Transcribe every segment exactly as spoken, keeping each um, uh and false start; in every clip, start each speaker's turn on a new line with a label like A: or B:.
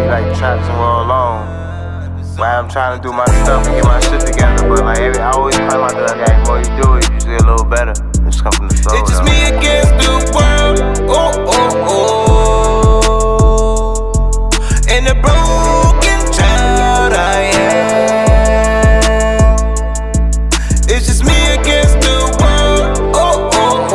A: be like trapped somewhere alone. Like I'm trying to do my stuff and get my shit together, but like every, I always climb out the like, the more you do it, you just get a little better. It's come from the soul.
B: It's just
A: though.
B: me against the world. Oh, oh, oh. And a broken child I am. It's just me against the world. Oh, oh,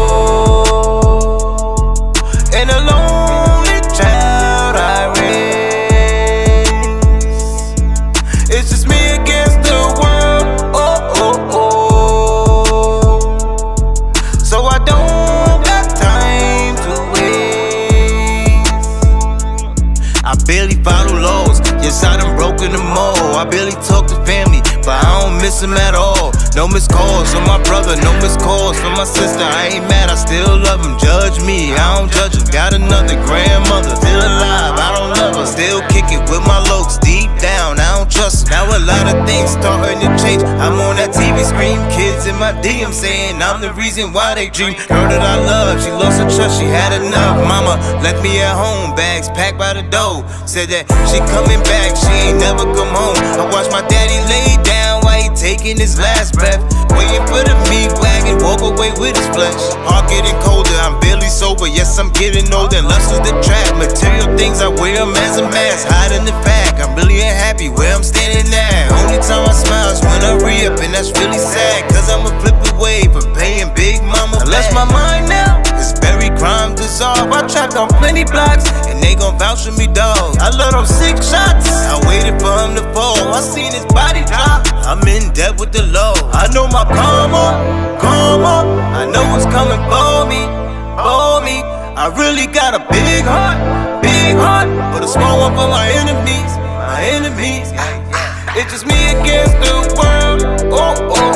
B: oh. And a lonely child I raise. It's just me against the world. Oh, oh, oh. So I don't got time to waste. I barely follow laws. Yes, I done broken them all. I barely talk to family, but I don't miss them at all. No missed calls from my brother, no missed calls from my sister. I ain't mad, I still love him. Judge me, I don't judge him. Got another grandmother, still alive, I don't love her. Still kicking with my lokes deep down, I don't trust her. Now a lot of things starting to change. I'm on that T V screen, kids in my D M saying I'm the reason why they dream. Girl that I love, she lost her trust, she had enough. Mama left me at home, bags packed by the door. Said that she coming back, she ain't never come home. I watched my daddy lay down while he taking his last breath, waiting for the meat wagon, walk away with his flesh. Heart getting colder, I'm barely sober. Yes, I'm getting older, and lust is the trap. Material things, I wear them as a mask, hiding the fact I'm really unhappy where I'm standing at. Only time I smile is when I re-up, and that's really sad, cause I'ma flip away from paying Big Mama. I lost my mind now, it's buried, crime dissolved. I trapped on plenty blocks, and they gon' vouch for me, dog. I let off six shots, I waited for him to fall. I seen his body drop, I'm in debt with the law. I know my karma, karma, I know what's coming for me, for me. I really got a big heart, big heart, but a small one for my enemies, my enemies. It's just me against the world, oh, oh,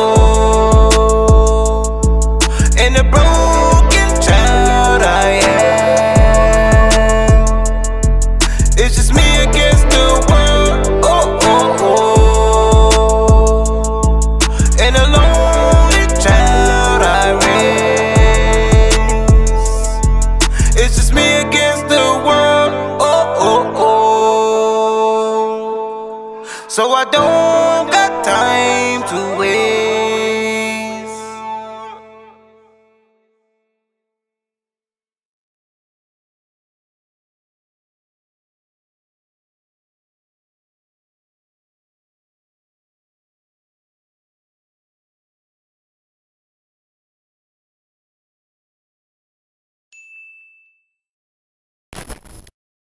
B: oh. And a broken child I am. It's just me against the world, oh, oh, oh. And a lonely child I raise. It's just me against the world, oh, oh, oh. So I don't